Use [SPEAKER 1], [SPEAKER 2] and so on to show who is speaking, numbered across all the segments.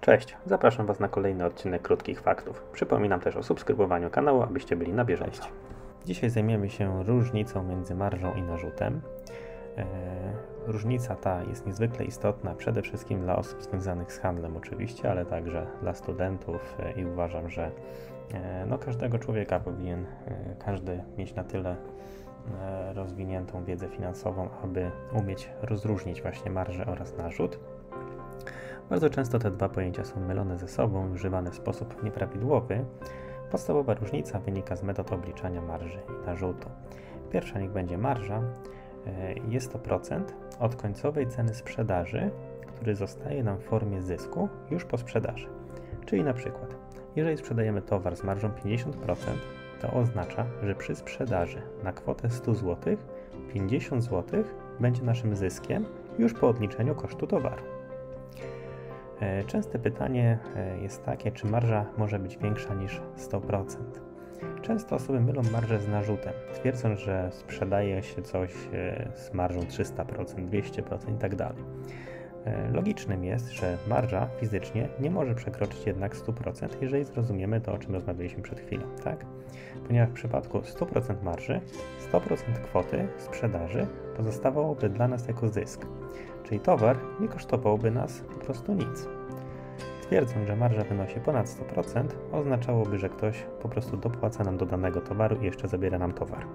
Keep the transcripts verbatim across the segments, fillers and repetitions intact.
[SPEAKER 1] Cześć, zapraszam Was na kolejny odcinek Krótkich Faktów. Przypominam też o subskrybowaniu kanału, abyście byli na bieżąco. Dzisiaj zajmiemy się różnicą między marżą i narzutem. Eee, różnica ta jest niezwykle istotna przede wszystkim dla osób związanych z handlem oczywiście, ale także dla studentów e, i uważam, że e, no, każdego człowieka powinien e, każdy mieć na tyle e, rozwiniętą wiedzę finansową, aby umieć rozróżnić właśnie marżę oraz narzut. Bardzo często te dwa pojęcia są mylone ze sobą i używane w sposób nieprawidłowy. Podstawowa różnica wynika z metod obliczania marży i narzutu. Pierwsza niech będzie marża. Jest to procent od końcowej ceny sprzedaży, który zostaje nam w formie zysku już po sprzedaży. Czyli na przykład, jeżeli sprzedajemy towar z marżą pięćdziesiąt procent, to oznacza, że przy sprzedaży na kwotę sto złotych, pięćdziesiąt złotych będzie naszym zyskiem już po odliczeniu kosztu towaru. Częste pytanie jest takie, czy marża może być większa niż sto procent. Często osoby mylą marżę z narzutem, twierdząc, że sprzedaje się coś z marżą trzysta procent, dwieście procent itd. Logicznym jest, że marża fizycznie nie może przekroczyć jednak sto procent, jeżeli zrozumiemy to, o czym rozmawialiśmy przed chwilą, tak? Ponieważ w przypadku sto procent marży, sto procent kwoty sprzedaży pozostawałoby dla nas jako zysk, czyli towar nie kosztowałby nas po prostu nic. Twierdząc, że marża wynosi ponad sto procent, oznaczałoby, że ktoś po prostu dopłaca nam do danego towaru i jeszcze zabiera nam towar.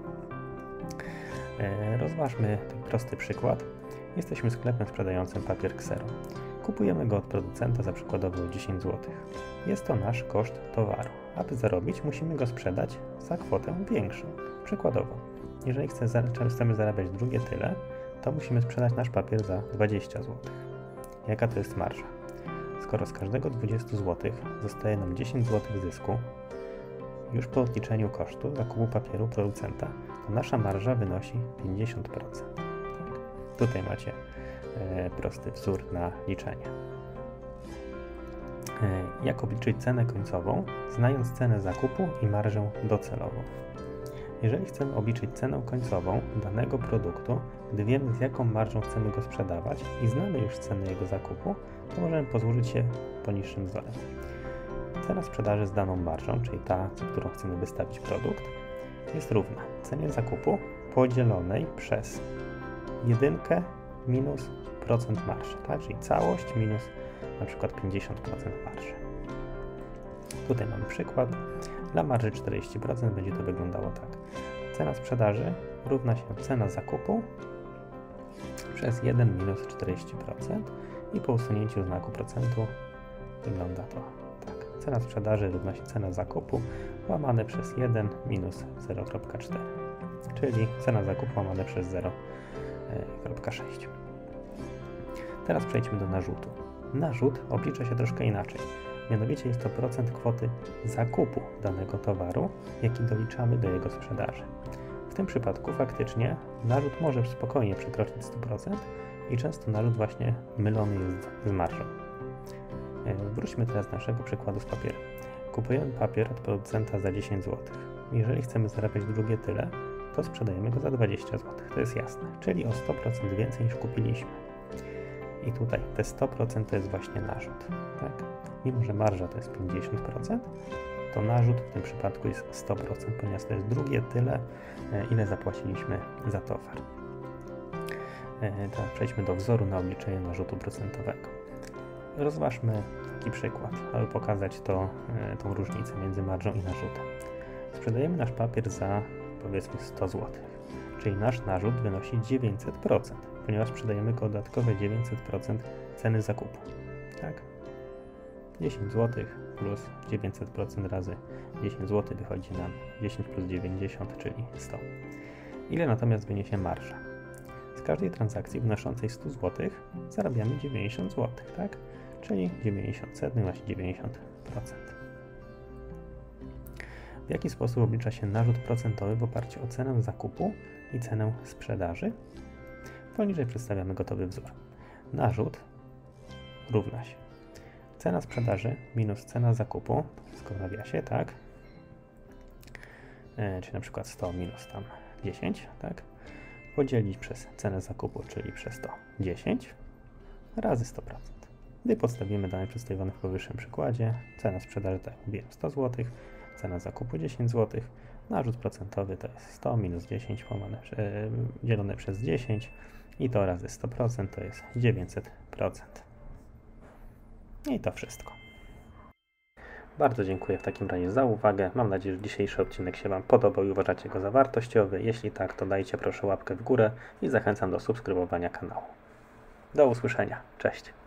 [SPEAKER 1] Rozważmy ten prosty przykład. Jesteśmy sklepem sprzedającym papier ksero. Kupujemy go od producenta za przykładowo dziesięć złotych. Jest to nasz koszt towaru. Aby zarobić, musimy go sprzedać za kwotę większą. Przykładowo, jeżeli chcemy zarabiać drugie tyle, to musimy sprzedać nasz papier za dwadzieścia złotych. Jaka to jest marża? Skoro z każdego dwudziestu złotych zostaje nam dziesięć złotych zysku, już po odliczeniu kosztu zakupu papieru producenta, to nasza marża wynosi pięćdziesiąt procent. Tak? Tutaj macie e, prosty wzór na liczenie. E, jak obliczyć cenę końcową, znając cenę zakupu i marżę docelową? Jeżeli chcemy obliczyć cenę końcową danego produktu, gdy wiemy, z jaką marżą chcemy go sprzedawać i znamy już cenę jego zakupu, to możemy posłużyć się poniższym wzorem. Cena sprzedaży z daną marżą, czyli ta, za którą chcemy wystawić produkt, jest równa cenie zakupu podzielonej przez jedynkę minus procent marży, tak? Czyli całość minus na przykład pięćdziesiąt procent marży. Tutaj mamy przykład. Dla marży czterdzieści procent będzie to wyglądało tak. Cena sprzedaży równa się cena zakupu przez jeden minus czterdzieści procent i po usunięciu znaku procentu wygląda to tak. Cena sprzedaży równa się cena zakupu łamane przez jeden minus zero przecinek cztery, czyli cena zakupu łamane przez zero przecinek sześć. Teraz przejdźmy do narzutu. Narzut oblicza się troszkę inaczej. Mianowicie jest to procent kwoty zakupu danego towaru, jaki doliczamy do jego sprzedaży. W tym przypadku faktycznie narzut może spokojnie przekroczyć sto procent i często narzut właśnie mylony jest z marżą. Wróćmy teraz do naszego przykładu z papierem. Kupujemy papier od producenta za dziesięć złotych. Jeżeli chcemy zarabiać drugie tyle, to sprzedajemy go za dwadzieścia złotych. To jest jasne, czyli o sto procent więcej niż kupiliśmy. I tutaj te sto procent to jest właśnie narzut, tak? Mimo że marża to jest pięćdziesiąt procent, to narzut w tym przypadku jest sto procent, ponieważ to jest drugie tyle, ile zapłaciliśmy za towar. Teraz przejdźmy do wzoru na obliczenie narzutu procentowego. Rozważmy taki przykład, aby pokazać to, tą różnicę między marżą i narzutem. Sprzedajemy nasz papier za powiedzmy sto złotych, czyli nasz narzut wynosi dziewięćset procent, ponieważ sprzedajemy go dodatkowe dziewięćset procent ceny zakupu. Tak? dziesięć złotych plus dziewięćset procent razy dziesięć złotych wychodzi nam dziesięć plus dziewięćdziesiąt, czyli sto. Ile natomiast wyniesie marża? Z każdej transakcji wynoszącej sto złotych zarabiamy dziewięćdziesiąt złotych, tak? Czyli dziewięćdziesiąt setnych właśnie dziewięćdziesiąt procent. W jaki sposób oblicza się narzut procentowy w oparciu o cenę zakupu i cenę sprzedaży? Poniżej przedstawiamy gotowy wzór. Narzut równa się cena sprzedaży minus cena zakupu, to wszystko w nawiasie, tak? E, czyli na przykład sto minus tam dziesięć, tak? Podzielić przez cenę zakupu, czyli przez to dziesięć razy sto procent. Gdy podstawimy dane przedstawione w powyższym przykładzie, cena sprzedaży, tak jak mówiłem, sto złotych, cena zakupu dziesięć złotych, narzut procentowy to jest sto minus dziesięć łamane, e, dzielone przez dziesięć i to razy sto procent to jest dziewięćset procent. I to wszystko. Bardzo dziękuję w takim razie za uwagę. Mam nadzieję, że dzisiejszy odcinek się Wam podobał i uważacie go za wartościowy. Jeśli tak, to dajcie proszę łapkę w górę i zachęcam do subskrybowania kanału. Do usłyszenia. Cześć.